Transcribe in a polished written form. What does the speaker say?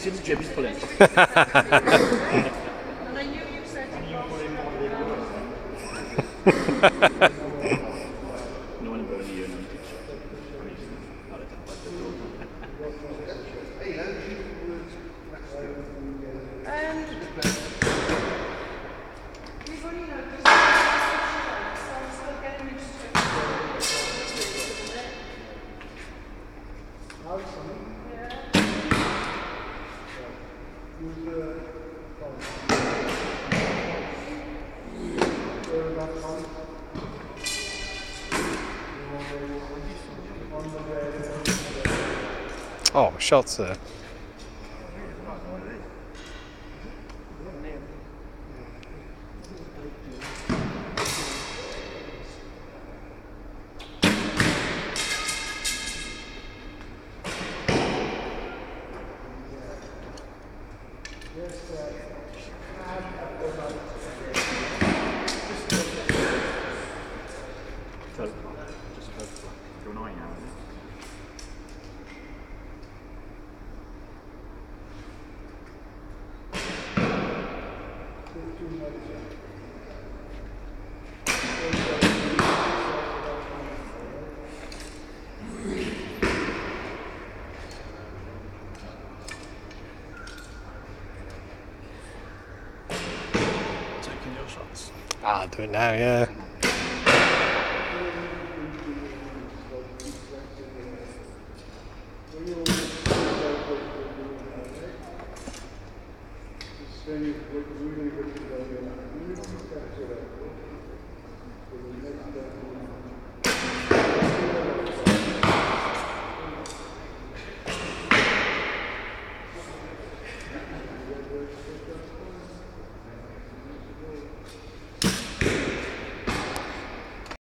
Jim's Jim's pulling. And I knew you said No one brought you in. we've only noticed that so I'm still getting used to it. Oh, shots there. You're annoying now, isn't it? Taking your shots. Ah, do it now, yeah. Really good to go.